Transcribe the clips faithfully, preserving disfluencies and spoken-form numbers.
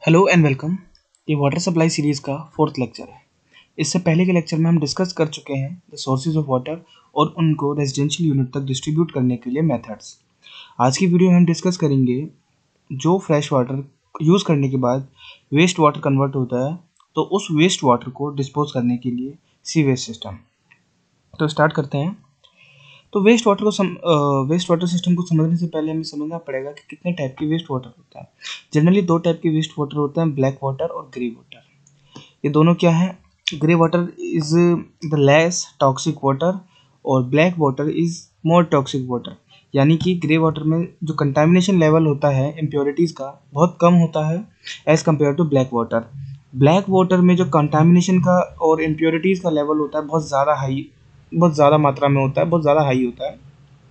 Hello and welcome. ये water supply series का fourth lecture है। इससे पहले के लेक्चर में हम डिस्कस कर चुके हैं द सोर्सेज ऑफ वाटर और उनको रेजिडेंशियल यूनिट तक डिस्ट्रीब्यूट करने के लिए मेथड्स। आज की वीडियो में हम डिस्कस करेंगे जो फ्रेश वाटर यूज़ करने के बाद वेस्ट वाटर कन्वर्ट होता है, तो उस वेस्ट वाटर को डिस्पोज करने के लिए सीवेज सिस्टम। तो स्टार्ट करते हैं। तो वेस्ट वाटर को सम वेस्ट वाटर सिस्टम को समझने से पहले हमें समझना पड़ेगा कि कितने टाइप की वेस्ट वाटर होता है। जनरली दो टाइप के वेस्ट वाटर होते हैं, ब्लैक वाटर और ग्रे वाटर। ये दोनों क्या है? Grey water is the less toxic water और black water is more toxic water. यानी कि ग्रे वाटर में जो कंटामिनेशन लेवल होता है इम्प्योरिटीज़ का बहुत कम होता है as compare to black water. Black water में जो कंटामिनेशन का और इम्प्योरिटीज़ का लेवल होता है बहुत ज़्यादा हाई बहुत ज़्यादा मात्रा में होता है, बहुत ज़्यादा हाई होता है।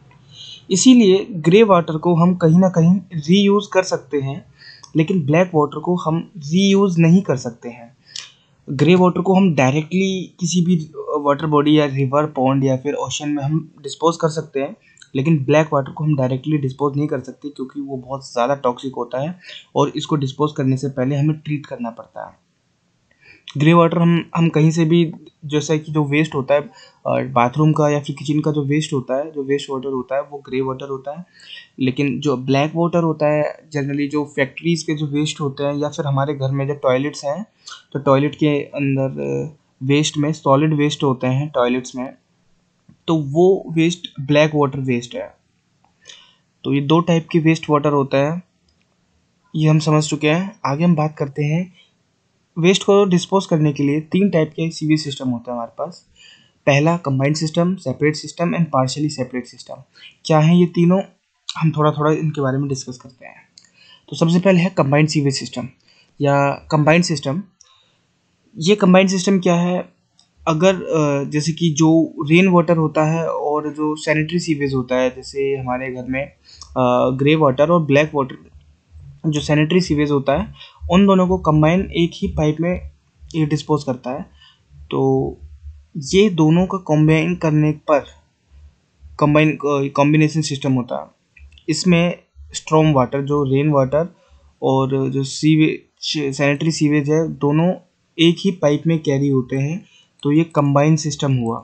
इसीलिए ग्रे वाटर को हम कहीं ना कहीं रीयूज़ कर सकते हैं, लेकिन ब्लैक वाटर को हम रीयूज़ नहीं कर सकते हैं। ग्रे वाटर को हम डायरेक्टली किसी भी वाटर बॉडी या रिवर पॉन्ड या फिर ओशन में हम डिस्पोज कर सकते हैं, लेकिन ब्लैक वाटर को हम डायरेक्टली डिस्पोज नहीं कर सकते क्योंकि वो बहुत ज़्यादा टॉक्सिक होता है और इसको डिस्पोज करने से पहले हमें ट्रीट करना पड़ता है। ग्रे वाटर हम हम कहीं से भी, जैसा कि जो वेस्ट होता है बाथरूम का या फिर किचन का जो वेस्ट होता है, जो वेस्ट वाटर होता है वो ग्रे वाटर होता है। लेकिन जो ब्लैक वाटर होता है जनरली जो फैक्ट्रीज़ के जो वेस्ट होते हैं या फिर हमारे घर में जो टॉयलेट्स हैं, तो टॉयलेट के अंदर वेस्ट में सॉलिड वेस्ट होते हैं टॉयलेट्स में, तो वो वेस्ट ब्लैक वाटर वेस्ट है। तो ये दो टाइप के वेस्ट वाटर होता है, ये हम समझ चुके हैं। आगे हम बात करते हैं वेस्ट को डिस्पोज करने के लिए तीन टाइप के सीवेज सिस्टम होते हैं हमारे पास। पहला combined system, separate system and partially separate system. क्या है ये तीनों? हम थोड़ा थोड़ा इनके बारे में डिस्कस करते हैं। तो सबसे पहले है कंबाइंड सीवेज सिस्टम या कंबाइंड सिस्टम। ये कंबाइंड सिस्टम क्या है? अगर जैसे कि जो रेन वाटर होता है और जो सैनिटरी सीवेज होता है, जैसे हमारे घर में ग्रे वाटर और ब्लैक वाटर जो सैनिटरी सीवेज होता है, उन दोनों को कंबाइन एक ही पाइप में ये डिस्पोज करता है। तो ये दोनों का कॉम्बाइन करने पर कंबाइन कॉम्बिनेशन सिस्टम होता है। इसमें स्ट्रॉम वाटर, जो रेन वाटर और जो सीवेज सैनिटरी सीवेज है, दोनों एक ही पाइप में कैरी होते हैं, तो ये कंबाइन सिस्टम हुआ।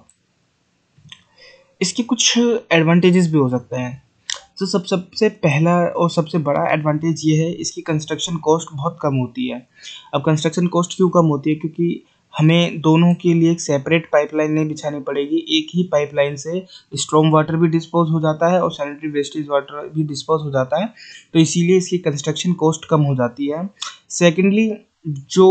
इसके कुछ एडवांटेजेस भी हो सकते हैं। तो सब सबसे पहला और सबसे बड़ा एडवांटेज ये है, इसकी कंस्ट्रक्शन कॉस्ट बहुत कम होती है। अब कंस्ट्रक्शन कॉस्ट क्यों कम होती है? क्योंकि हमें दोनों के लिए एक सेपरेट पाइपलाइन नहीं बिछानी पड़ेगी, एक ही पाइपलाइन से स्ट्रॉम वाटर भी डिस्पोज हो जाता है और सैनिटरी वेस्टेज वाटर भी डिस्पोज हो जाता है, तो इसीलिए इसकी कंस्ट्रक्शन कॉस्ट कम हो जाती है। सेकेंडली, जो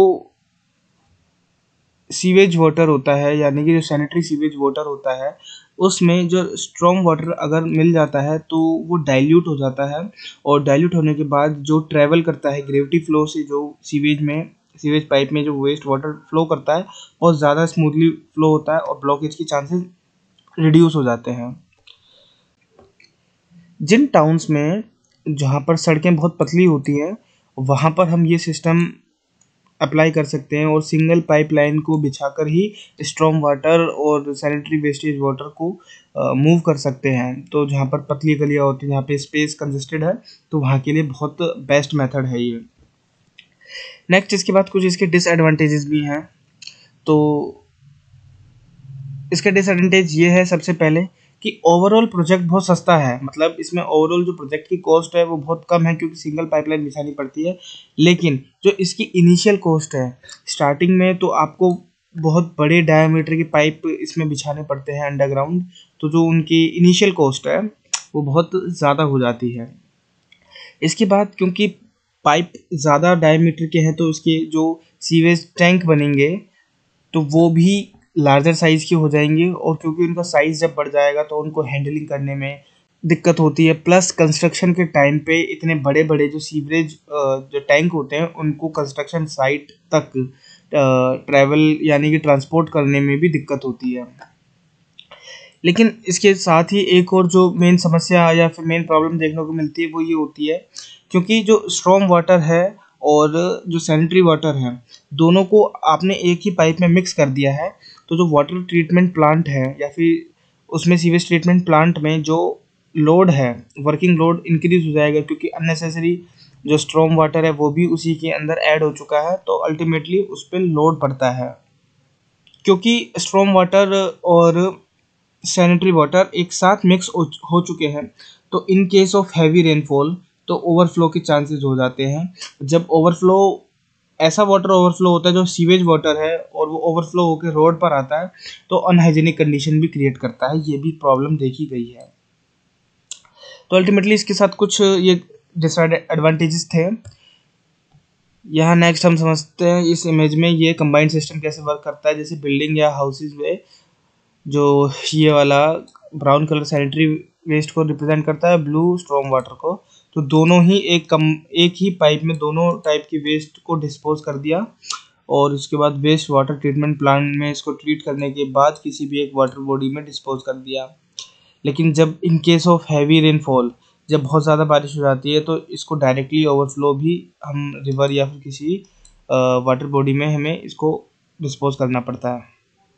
सीवेज वाटर होता है यानी कि जो सैनिटरी सीवेज वाटर होता है, उसमें जो स्ट्रॉम वाटर अगर मिल जाता है तो वो डाइल्यूट हो जाता है, और डाइल्यूट होने के बाद जो ट्रैवल करता है ग्रेविटी फ्लो से, जो सीवेज में सीवेज पाइप में जो वेस्ट वाटर फ्लो करता है बहुत ज़्यादा स्मूथली फ्लो होता है और ब्लॉकेज के चांसेस रिड्यूस हो जाते हैं। जिन टाउन्स में जहाँ पर सड़कें बहुत पतली होती हैं, वहाँ पर हम ये सिस्टम अप्लाई कर सकते हैं और सिंगल पाइपलाइन को बिछाकर ही स्ट्रॉम वाटर और सैनिटरी वेस्टेज वाटर को मूव कर सकते हैं। तो जहाँ पर पतली गलियाँ होती हैं, जहाँ पे स्पेस कंजेस्टेड है, तो वहाँ के लिए बहुत बेस्ट मेथड है ये। नेक्स्ट, इसके बाद कुछ इसके डिसएडवांटेजेस भी हैं। तो इसका डिसएडवांटेज ये है सबसे पहले कि ओवरऑल प्रोजेक्ट बहुत सस्ता है। मतलब इसमें ओवरऑल जो प्रोजेक्ट की कॉस्ट है वो बहुत कम है क्योंकि सिंगल पाइपलाइन बिछानी पड़ती है। लेकिन जो इसकी इनिशियल कॉस्ट है, स्टार्टिंग में तो आपको बहुत बड़े डायमीटर के पाइप इसमें बिछाने पड़ते हैं अंडरग्राउंड, तो जो उनकी इनिशियल कॉस्ट है वो बहुत ज़्यादा हो जाती है। इसके बाद क्योंकि पाइप ज़्यादा डायमीटर के हैं, तो उसके जो सीवेज टैंक बनेंगे तो वो भी लार्जर साइज़ के हो जाएंगे, और क्योंकि उनका साइज़ जब बढ़ जाएगा तो उनको हैंडलिंग करने में दिक्कत होती है। प्लस कंस्ट्रक्शन के टाइम पे इतने बड़े बड़े जो सीवरेज जो टैंक होते हैं उनको कंस्ट्रक्शन साइट तक ट्रैवल यानी कि ट्रांसपोर्ट करने में भी दिक्कत होती है। लेकिन इसके साथ ही एक और जो मेन समस्या या फिर मेन प्रॉब्लम देखने को मिलती है वो ये होती है, क्योंकि जो स्ट्रॉम वाटर है और जो सैनिटरी वाटर है, दोनों को आपने एक ही पाइप में मिक्स कर दिया है, तो जो वाटर ट्रीटमेंट प्लांट है या फिर उसमें सीवेज ट्रीटमेंट प्लांट में जो लोड है, वर्किंग लोड इंक्रीज हो जाएगा, क्योंकि अननेसेसरी जो स्ट्रॉम वाटर है वो भी उसी के अंदर ऐड हो चुका है, तो अल्टीमेटली उस पर लोड पड़ता है। क्योंकि स्ट्रॉम वाटर और सैनिटरी वाटर एक साथ मिक्स हो, हो चुके हैं, तो in case of heavy rainfall तो ओवरफ्लो के चांसेस हो जाते हैं। जब ओवरफ्लो, ऐसा वाटर ओवरफ्लो होता है जो सीवेज वाटर है और वो ओवरफ्लो होकर रोड पर आता है, तो अनहाइजीनिक कंडीशन भी क्रिएट करता है। ये भी प्रॉब्लम देखी गई है। तो अल्टीमेटली इसके साथ कुछ ये डिसएडवांटेजेस थे। यहाँ नेक्स्ट हम समझते हैं इस इमेज में ये कंबाइंड सिस्टम कैसे वर्क करता है। जैसे बिल्डिंग या हाउसेज में जो ये वाला ब्राउन कलर सैनिटरी वेस्ट को रिप्रेजेंट करता है, ब्लू स्ट्रॉम वाटर को, तो दोनों ही एक कम एक ही पाइप में दोनों टाइप की वेस्ट को डिस्पोज कर दिया, और उसके बाद वेस्ट वाटर ट्रीटमेंट प्लांट में इसको ट्रीट करने के बाद किसी भी एक वाटर बॉडी में डिस्पोज कर दिया। लेकिन जब in case of heavy rainfall, जब बहुत ज़्यादा बारिश हो जाती है, तो इसको डायरेक्टली ओवरफ्लो भी हम रिवर या फिर किसी वाटर बॉडी में हमें इसको डिस्पोज करना पड़ता है।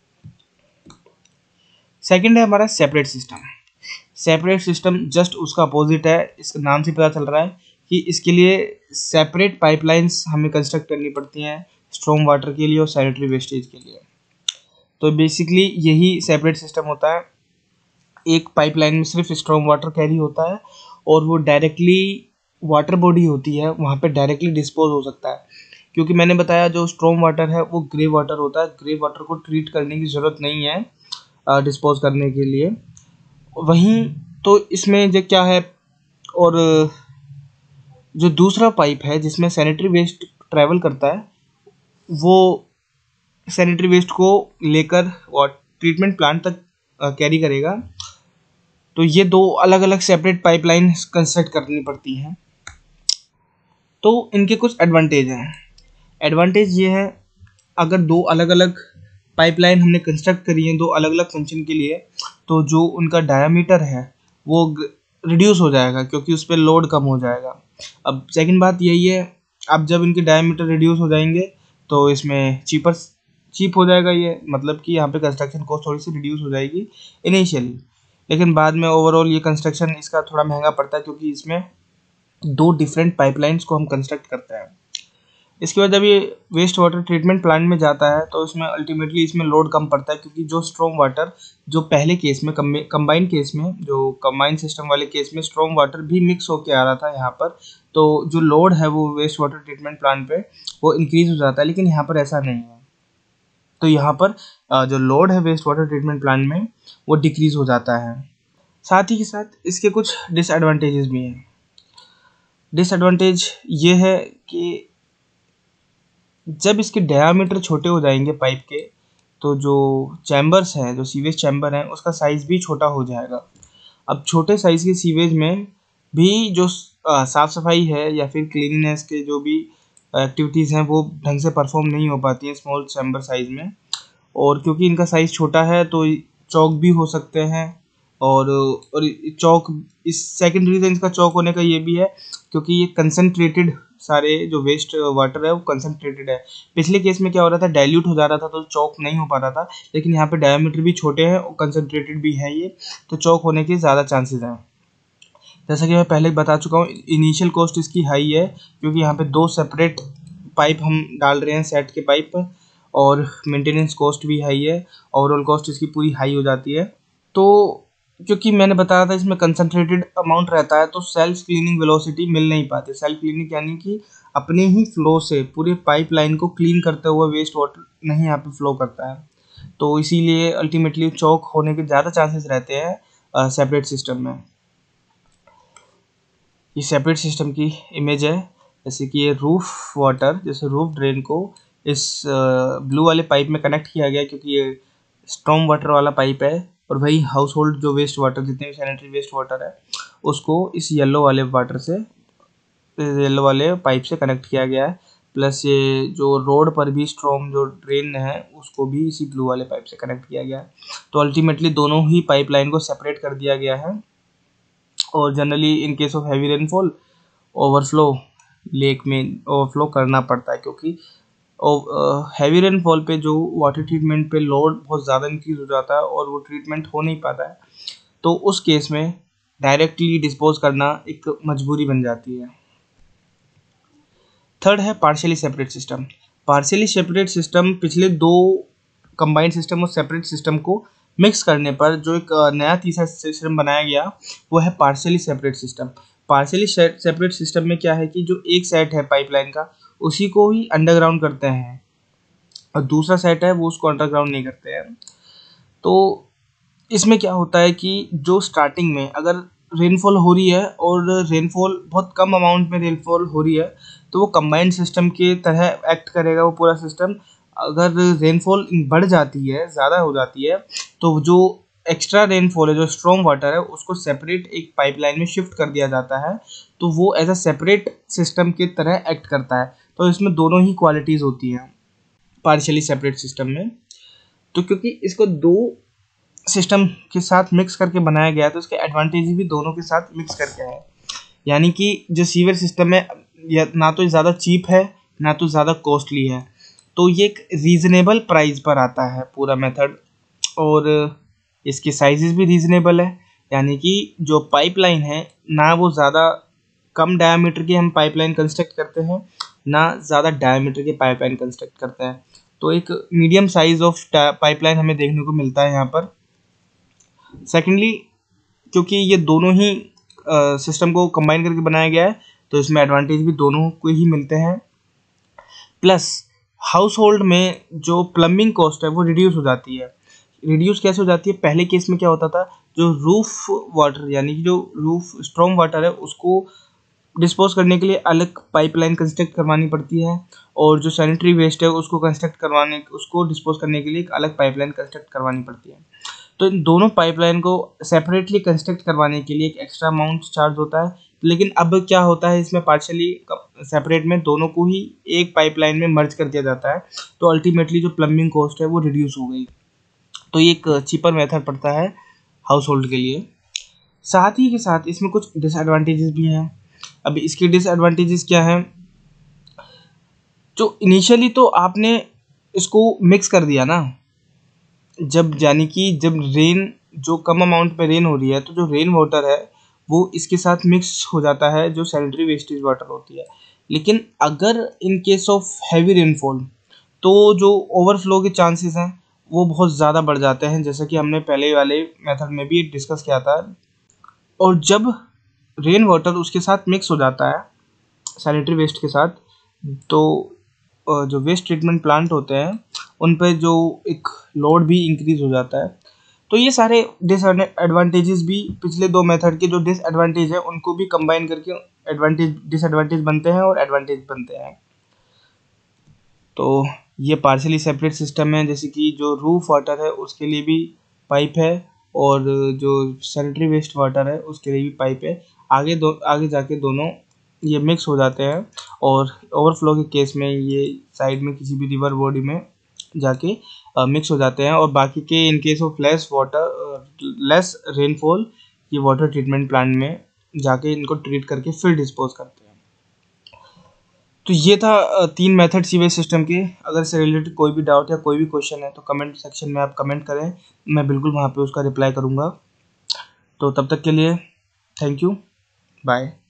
सेकंड है हमारा separate system. Separate system just उसका अपोजिट है। इसके नाम से पता चल रहा है कि इसके लिए सेपरेट पाइपलाइंस हमें कंस्ट्रक्ट करनी पड़ती हैं, स्ट्रॉम वाटर के लिए और सैनिटरी वेस्टेज के लिए। तो बेसिकली यही सेपरेट सिस्टम होता है। एक पाइपलाइन में सिर्फ स्ट्रॉम वाटर कैरी होता है और वो डायरेक्टली वाटर बॉडी होती है वहाँ पे डायरेक्टली डिस्पोज हो सकता है। क्योंकि मैंने बताया जो स्ट्रॉम वाटर है वो ग्रे वाटर होता है, ग्रे वाटर को ट्रीट करने की ज़रूरत नहीं है डिस्पोज करने के लिए। वहीं तो इसमें जो क्या है, और जो दूसरा पाइप है जिसमें सैनिटरी वेस्ट ट्रैवल करता है, वो सैनिटरी वेस्ट को लेकर और ट्रीटमेंट प्लांट तक कैरी करेगा। तो ये दो अलग अलग सेपरेट पाइपलाइन कंस्ट्रक्ट करनी पड़ती हैं। तो इनके कुछ एडवांटेज हैं। एडवांटेज ये है, अगर दो अलग अलग पाइपलाइन हमने कंस्ट्रक्ट करी है दो अलग अलग फंक्शन के लिए, तो जो उनका डायामीटर है वो रिड्यूस हो जाएगा क्योंकि उस पर लोड कम हो जाएगा। अब सेकंड बात यही है, अब जब इनके डायामीटर रिड्यूस हो जाएंगे तो इसमें चीपर चीप हो जाएगा। ये मतलब कि यहाँ पे कंस्ट्रक्शन कॉस्ट थोड़ी सी रिड्यूस हो जाएगी इनिशियली, लेकिन बाद में ओवरऑल ये कंस्ट्रक्शन इसका थोड़ा महंगा पड़ता है क्योंकि इसमें दो डिफरेंट पाइपलाइंस को हम कंस्ट्रक्ट करते हैं। इसके बाद जब ये वेस्ट वाटर ट्रीटमेंट प्लांट में जाता है तो इसमें अल्टीमेटली इसमें लोड कम पड़ता है, क्योंकि जो स्ट्रॉम वाटर जो पहले केस में कंबाइन केस में जो कंबाइन सिस्टम वाले केस में स्ट्रॉम वाटर भी मिक्स होकर आ रहा था यहाँ पर, तो जो लोड है वो वेस्ट वाटर ट्रीटमेंट प्लांट पे वो इंक्रीज हो जाता है। लेकिन यहाँ पर ऐसा नहीं है, तो यहाँ पर जो लोड है वेस्ट वाटर ट्रीटमेंट प्लांट में वो डिक्रीज हो जाता है। साथ ही के साथ इसके कुछ डिसएडवांटेजेस भी हैं। डिसएडवांटेज ये है कि जब इसके डायामीटर छोटे हो जाएंगे पाइप के, तो जो चैम्बर्स हैं, जो सीवेज चैम्बर हैं, उसका साइज़ भी छोटा हो जाएगा। अब छोटे साइज़ के सीवेज में भी जो साफ़ सफाई है या फिर क्लीनिनेस के जो भी एक्टिविटीज़ हैं वो ढंग से परफॉर्म नहीं हो पाती हैं स्मॉल चैम्बर साइज़ में। और क्योंकि इनका साइज़ छोटा है तो चौक भी हो सकते हैं, और और चौक इस सेकेंड रीज़न इसका चौक होने का ये भी है क्योंकि ये कंसनट्रेटेड सारे जो वेस्ट वाटर है वो कंसनट्रेटेड है। पिछले केस में क्या हो रहा था, डाइल्यूट हो जा रहा था तो चौक नहीं हो पा रहा था, लेकिन यहाँ पे डायमीटर भी छोटे हैं और कंसनट्रेटेड भी है ये, तो चौक होने के ज़्यादा चांसेस हैं। जैसा कि मैं पहले बता चुका हूँ, इनिशियल कॉस्ट इसकी हाई है क्योंकि यहाँ पे दो सेपरेट पाइप हम डाल रहे हैं सेट के पाइप, और मेंटेनेंस कॉस्ट भी हाई है, ओवरऑल कॉस्ट इसकी पूरी हाई हो जाती है। तो क्योंकि मैंने बताया था इसमें कंसनट्रेटेड अमाउंट रहता है तो सेल्फ क्लीनिंग वेलोसिटी मिल नहीं पाती। सेल्फ क्लीनिंग यानी कि अपने ही फ्लो से पूरे पाइपलाइन को क्लीन करते हुए वेस्ट वाटर नहीं यहाँ पे फ्लो करता है, तो इसीलिए अल्टीमेटली चौक होने के ज़्यादा चांसेस रहते हैं सेपरेट सिस्टम में। ये सेपरेट सिस्टम की इमेज है, जैसे कि ये रूफ वाटर, जैसे रूफ ड्रेन को इस ब्लू वाले पाइप में कनेक्ट किया गया क्योंकि ये स्ट्रॉम वाटर वाला पाइप है, और वही हाउस होल्ड जो वेस्ट वाटर जितने भी सैनिटरी वेस्ट वाटर है उसको इस येलो वाले वाटर से येलो वाले पाइप से कनेक्ट किया गया है। प्लस ये जो रोड पर भी स्ट्रॉम जो ड्रेन है उसको भी इसी ब्लू वाले पाइप से कनेक्ट किया गया है। तो अल्टीमेटली दोनों ही पाइपलाइन को सेपरेट कर दिया गया है, और generally in case of heavy rainfall overflow lake में ओवरफ्लो करना पड़ता है क्योंकि हैवी रेनफॉल पे जो वाटर ट्रीटमेंट पे लोड बहुत ज़्यादा इंक्रीज हो जाता है और वो ट्रीटमेंट हो नहीं पाता है, तो उस केस में डायरेक्टली डिस्पोज करना एक मजबूरी बन जाती है। थर्ड है partially separate system. Partially separate system पिछले दो कंबाइंड सिस्टम और सेपरेट सिस्टम को मिक्स करने पर जो एक नया तीसरा सिस्टम बनाया गया वो है partially separate system. Partially separate system में क्या है कि जो एक सेट है पाइपलाइन का उसी को ही अंडरग्राउंड करते हैं और दूसरा सेट है वो उसको अंडरग्राउंड नहीं करते हैं। तो इसमें क्या होता है कि जो स्टार्टिंग में अगर रेनफॉल हो रही है और रेनफॉल बहुत कम अमाउंट में रेनफॉल हो रही है तो वो कंबाइंड सिस्टम के तरह एक्ट करेगा वो पूरा सिस्टम। अगर रेनफॉल बढ़ जाती है, ज़्यादा हो जाती है, तो जो एक्स्ट्रा रेनफॉल है, जो स्ट्रॉन्ग वाटर है, उसको सेपरेट एक पाइपलाइन में शिफ्ट कर दिया जाता है, तो वो एज अ सेपरेट सिस्टम के तरह एक्ट करता है। तो इसमें दोनों ही क्वालिटीज़ होती हैं पार्शियली सेपरेट सिस्टम में। तो क्योंकि इसको दो सिस्टम के साथ मिक्स करके बनाया गया है तो इसके एडवांटेज भी दोनों के साथ मिक्स करके है। यानी कि जो सीवर सिस्टम है ना तो ज़्यादा चीप है ना तो ज़्यादा कॉस्टली है, तो ये एक रीज़नेबल प्राइस पर आता है पूरा मेथड। और इसके साइजेस भी रीज़नेबल है, यानी कि जो पाइपलाइन है ना वो ज़्यादा कम डायमीटर की हम पाइपलाइन कंस्ट्रक्ट करते हैं ना ज़्यादा डायमीटर के पाइपलाइन कंस्ट्रक्ट करते हैं। तो एक मीडियम साइज ऑफ पाइपलाइन हमें देखने को मिलता है यहाँ पर। सेकेंडली क्योंकि ये दोनों ही सिस्टम uh, को कंबाइन करके बनाया गया है तो इसमें एडवांटेज भी दोनों को ही मिलते हैं। प्लस हाउस होल्ड में जो प्लम्बिंग कॉस्ट है वो रिड्यूस हो जाती है। रिड्यूस कैसे हो जाती है? पहले केस में क्या होता था, जो रूफ वाटर यानी कि जो रूफ स्ट्रॉन्ग वाटर है उसको डिस्पोज करने के लिए अलग पाइपलाइन कंस्ट्रक्ट करवानी पड़ती है और जो सैनिटरी वेस्ट है उसको कंस्ट्रक्ट करवाने उसको डिस्पोज करने के लिए एक अलग पाइपलाइन कंस्ट्रक्ट करवानी पड़ती है। तो इन दोनों पाइपलाइन को सेपरेटली कंस्ट्रक्ट करवाने के लिए एक एक्स्ट्रा अमाउंट चार्ज होता है। लेकिन अब क्या होता है इसमें पार्शियली सेपरेट में दोनों को ही एक पाइपलाइन में मर्ज कर दिया जाता है, तो अल्टीमेटली जो प्लम्बिंग कॉस्ट है वो रिड्यूस हो गई। तो ये एक चीपर मेथड पड़ता है हाउस होल्ड के लिए। साथ ही के साथ इसमें कुछ डिसएडवांटेजेस भी हैं। अभी इसके डिसएडवांटेजेस क्या हैं? जो इनिशियली तो आपने इसको मिक्स कर दिया ना, जब यानी कि जब रेन जो कम अमाउंट में रेन हो रही है तो जो रेन वाटर है वो इसके साथ मिक्स हो जाता है जो सैनिटरी वेस्टेज वाटर होती है। लेकिन अगर in case of heavy rainfall तो जो ओवरफ्लो के चांसेस हैं वो बहुत ज़्यादा बढ़ जाते हैं, जैसा कि हमने पहले वाले मेथड में भी डिस्कस किया था। और जब रेन वाटर उसके साथ मिक्स हो जाता है सैनिटरी वेस्ट के साथ, तो जो वेस्ट ट्रीटमेंट प्लांट होते हैं उन पर जो एक लोड भी इंक्रीज हो जाता है। तो ये सारे डिसएडवांटेजेस भी पिछले दो मेथड के जो डिसएडवांटेज है उनको भी कंबाइन करके एडवांटेज डिसएडवांटेज बनते हैं और एडवांटेज बनते हैं। तो ये पार्शियली सेपरेट सिस्टम है, जैसे कि जो रूफ वाटर है उसके लिए भी पाइप है और जो सैनिटरी वेस्ट वाटर है उसके लिए भी पाइप है। आगे दो आगे जाके दोनों ये मिक्स हो जाते हैं और ओवरफ्लो के केस में ये साइड में किसी भी रिवर बॉडी में जाके मिक्स हो जाते हैं और बाकी के in case of less water less rainfall ये वाटर ट्रीटमेंट प्लांट में जाके इनको ट्रीट करके फिर डिस्पोज करते हैं। तो ये था तीन मेथड सीवेज सिस्टम के। अगर इससे रिलेटेड कोई भी डाउट या कोई भी क्वेश्चन है तो कमेंट सेक्शन में आप कमेंट करें, मैं बिल्कुल वहाँ पे उसका रिप्लाई करूँगा। तो तब तक के लिए थैंक यू, बाय।